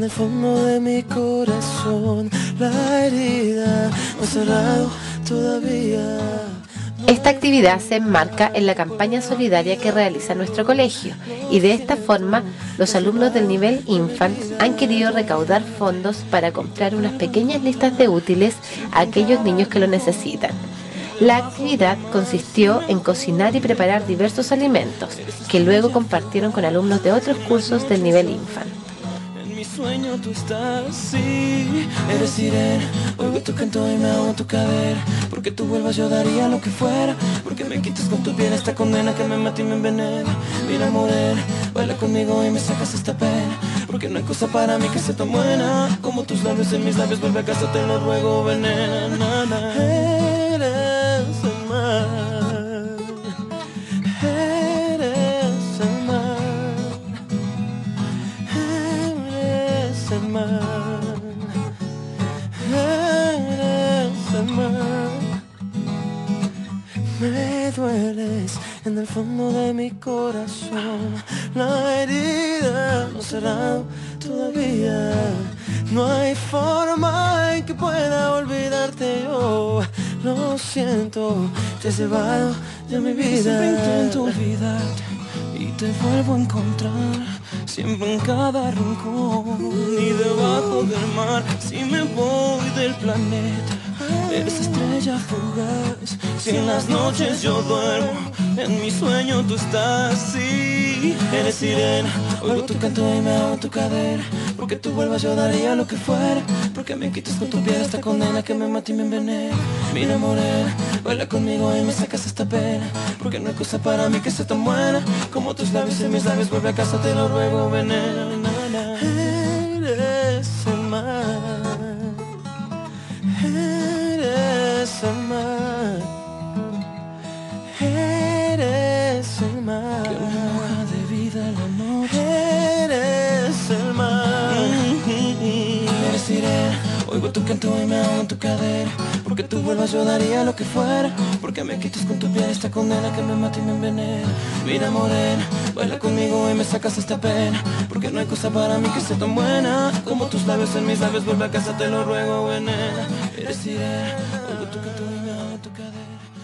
en el fondo de mi corazón, la herida no ha cerrado todavía. Esta actividad se enmarca en la campaña solidaria que realiza nuestro colegio y de esta forma los alumnos del nivel Infant han querido recaudar fondos para comprar unas pequeñas listas de útiles a aquellos niños que lo necesitan. La actividad consistió en cocinar y preparar diversos alimentos que luego compartieron con alumnos de otros cursos del nivel Infant. En mi sueño tú estás, sí, eres sirena, oigo tu canto y me hago en tu cadera. Porque tú vuelvas yo daría lo que fuera, porque me quitas con tu piel esta condena que me mata y me envenena. Mira morena, baila conmigo y me sacas esta pena, porque no hay cosa para mí que sea tan buena como tus labios en mis labios, vuelve a casa te lo ruego, venena. Eres el mar, eres el mar, eres el mar, eres el mar. Me dueles en el fondo de mi corazón, la herida no ha cerrado todavía. No hay forma en que pueda olvidarte yo. Lo siento, te has llevado de mi vida. Siempre intento olvidarte y te vuelvo a encontrar, siempre en cada rincón y debajo del mar. Si me voy del planeta, eres estrella fugaz. Si en las noches yo duermo, en mi sueño tú estás, sí. Eres sirena, oigo tu canto y me hago en tu cadera. Porque tú vuelvas yo daría lo que fuera, porque me quitas con tu piel esta condena que me mata y me envenena. Mira morena, baila conmigo y me sacas esta pena, porque no hay cosa para mí que sea tan buena como tus labios en mis labios, vuelve a casa te lo ruego, venena. Eres el mar, eres el mar, eres el mar, que me moja de vida la noche. Eres el mar, eres sirena, oigo tu canto y me hago en tu cadera. Porque tú vuelvas yo daría lo que fuera, porque me quitas con tu piel esta condena que me mata y me envenena. Mira morena, baila conmigo y me sacas esta pena, porque no hay cosa para mí que sea tan buena como tus labios en mis labios, vuelve a casa te lo ruego, venena. Eres sirena, oigo tu canto y me hago en tu cadera.